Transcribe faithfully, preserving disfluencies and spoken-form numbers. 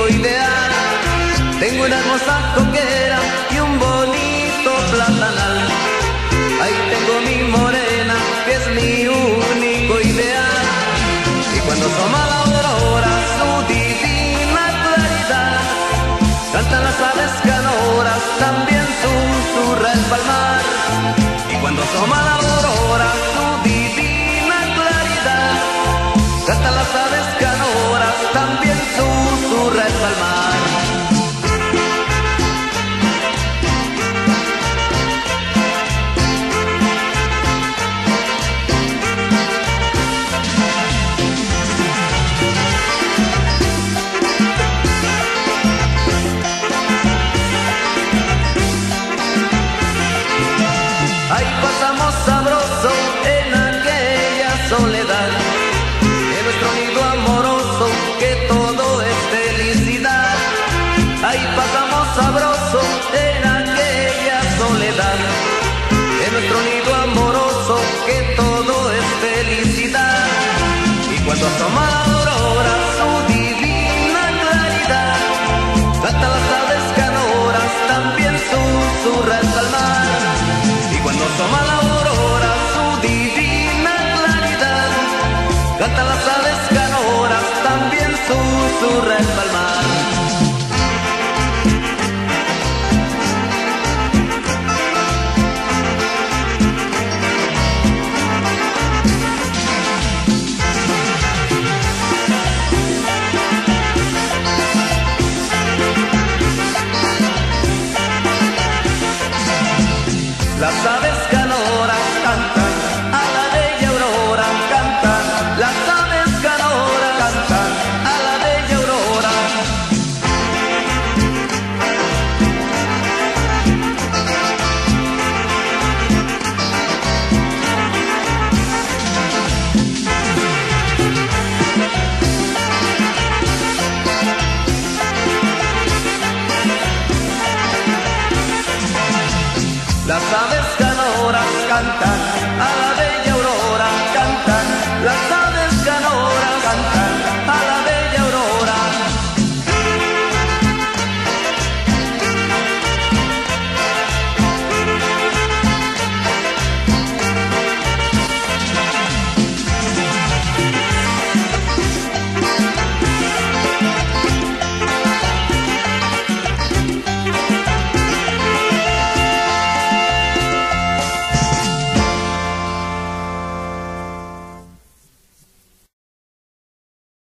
único ideal. Tengo una hermosa coquera y un bonito platanal. Ahí tengo mi morena, que es mi único ideal. Y cuando asoma la aurora, su divina claridad, cantan las aves canoras, también susurra el palmar. Y cuando asoma la aurora, su divina claridad, cantan las aves canoras, también susurra el palmar. Ahí pasamos sabroso en aquella soledad, en nuestro nido amoroso, que todo es felicidad. Ahí pasamos sabroso en aquella soledad, en nuestro nido amoroso, que todo es felicidad. Y cuando asoma la aurora, su divina claridad, cantan las aves canoras, también susurra el palmar. Cuando asoma la aurora, su divina claridad, cantan las aves canoras, también susurra el palmar. Las aves canoras cantan a la bella aurora, cantan, las aves canoras cantan a la bella aurora. Las aves canoras cantan